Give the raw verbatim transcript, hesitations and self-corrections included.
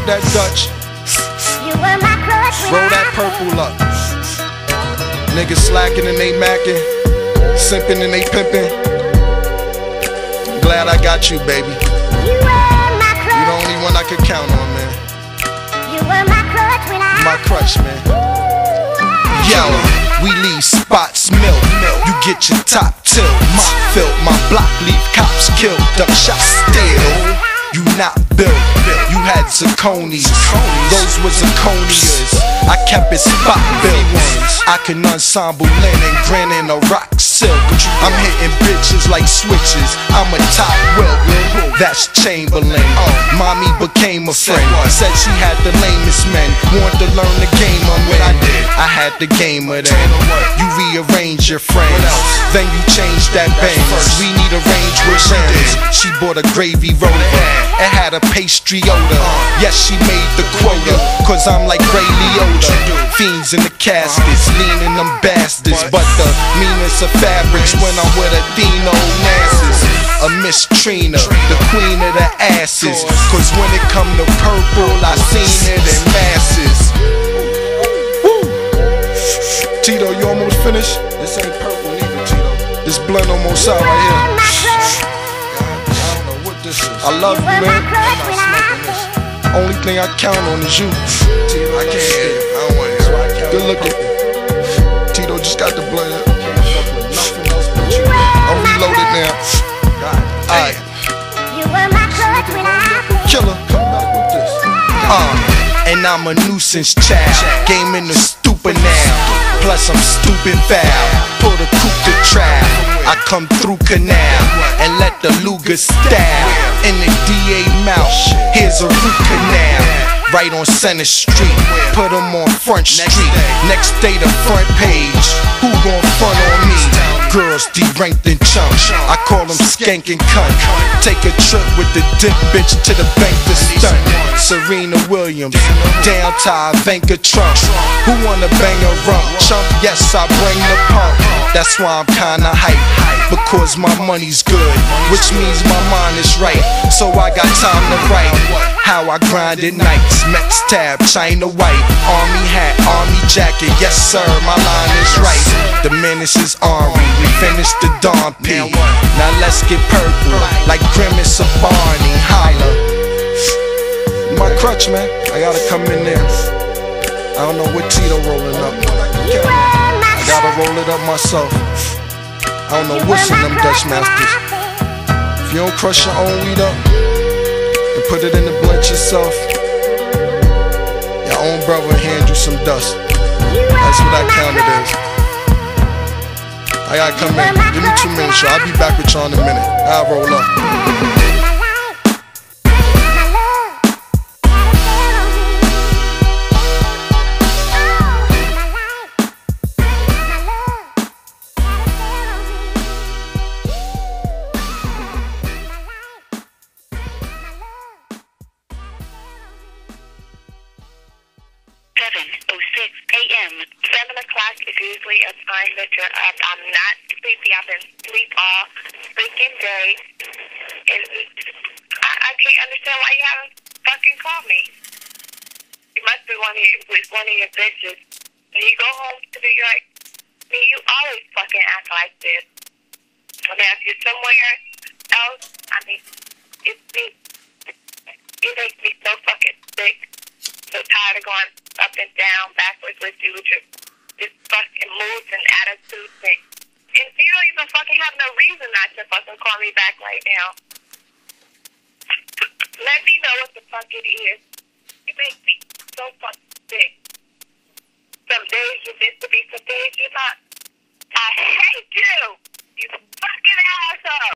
that Dutch. Roll that purple up. Niggas slacking and they macking, simping and they pimping. Glad I got you, baby. You the only one I could count on, man. My crush, man. Yo, we leave spots milk. You get your top tilt. My filth, my block leave cops killed. Duck shot still. You not built. You had zirconias. Those were zirconias. I kept it spot built. I can ensemble linen, grinning a rock silk. I'm hitting bitches like switches. I'm a top wilt. That's Chamberlain. Mommy became a friend. Said she had the lamest men. Wanted to learn the game I'm in. I had the game of them. You rearrange your frames, then you change that bang. We need a range with rims. She bought a gravy roller. It had a pastry odor. Yes, she made the quota, cause I'm like Ray Liotta. Fiends in the caskets, leaning them bastards. But the meanest of fabrics when I'm with Athena Onassis. A Miss Trina, the queen of the asses. Cause when it come to purple, I seen it in masses. Woo. Tito, you almost finished? This ain't purple neither, Tito. This blend almost out right here. I love you, man. I'm not smoking this. Only thing I count on is you. Tito, I can't hear you. I don't want to hear you. Good looking. Tito just got the blood up. I'm reloaded now. Alright. Killer. Come back with this. Uh, and I'm a nuisance child. Game in the stupid now. Plus I'm stupid foul. Pull the coupe to trial. I come through canal and let the Luger style in the D A mouth. Here's a root canal right on Center Street. Put them on Front Street. Next day the front page. Who gon' front on me? Girls deranked and chumps. I call them skank and cunt. Take a trip with the dip bitch to the bank to stunt. Serena Williams down to Ivanka Trump. Who wanna bang a rump? Chump, yes I bring the pump. That's why I'm kinda hype, because my money's good, which means my mind is right. So I got time to write how I grind at nights. Mex tab, China white, army hat, army jacket. Yes sir, my line is right. The menace is Ari, we finished the Dawn P. Now let's get purple, like Grimace or Barney. Holla. My crutch, man, I gotta come in there. I don't know what Tito rolling up. I gotta roll it up myself. I don't know what's in them Dutch Masters. If you don't crush your own weed up and put it in the blunt yourself, your own brother will hand you some dust. That's what that counted is. I gotta come in. Give me two minutes, y'all. I'll be back with y'all in a minute. I'll roll up. seven oh six a m seven o'clock is usually a time that you're up. I'm not sleepy. I've been asleep all freaking day. And I, I can't understand why you haven't fucking called me. You must be one of your, with one of your bitches. When you go home to New York, I mean, you always fucking act like this. I mean, if you're somewhere else, I mean, it's me. You make me so fucking sick. So tired of going up and down, backwards with you, with your this fucking moods and attitudes. And, and you don't even fucking have no reason not to fucking call me back right now. Let me know what the fuck it is. You make me so fucking sick. Some days you're meant to be, some days you're not. I hate you, you fucking asshole.